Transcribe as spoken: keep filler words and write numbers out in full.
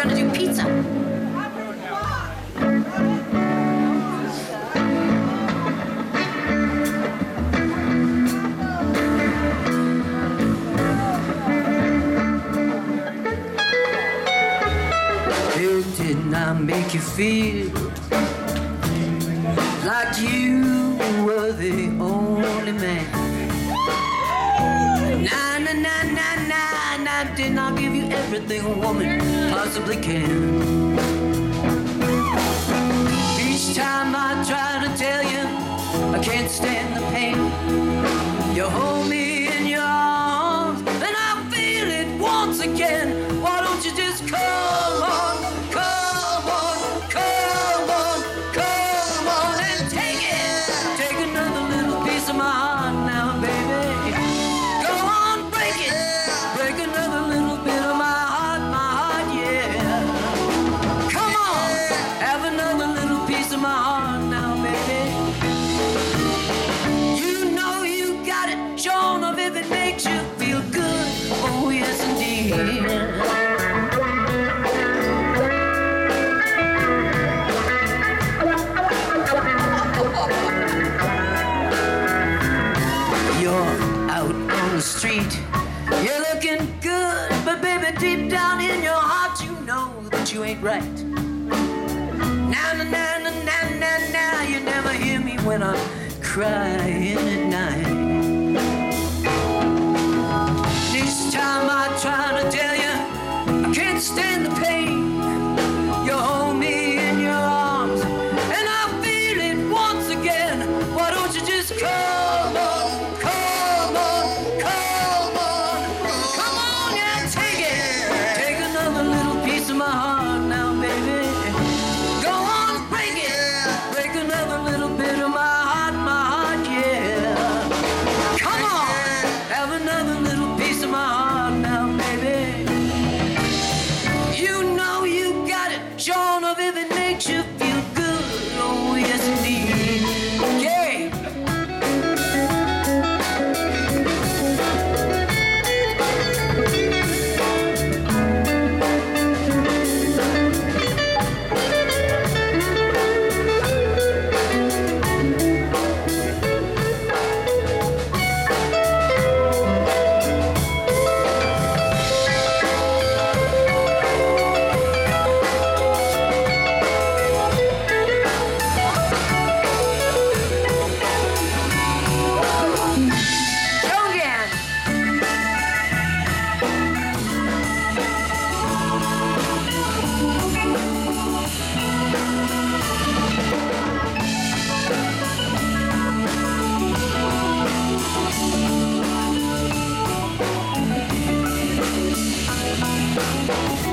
gonna do pizza. Didn't I make you feel like you were the only man? Nah, nah, nah, nah, nah, nah. Didn't I give you everything a woman possibly can? Each time I try to tell you I can't stand the pain, you hold me in your arms and I feel it once again. Why don't you just come on? Street, you're looking good, but baby, deep down in your heart, you know that you ain't right. Now, now, now, now, now, now, now, you never hear me when I'm crying at night. Each time I try to tell you I can't stand the pain, you hold me in your arms, and I feel it once again. Why don't you just come on? Thank you.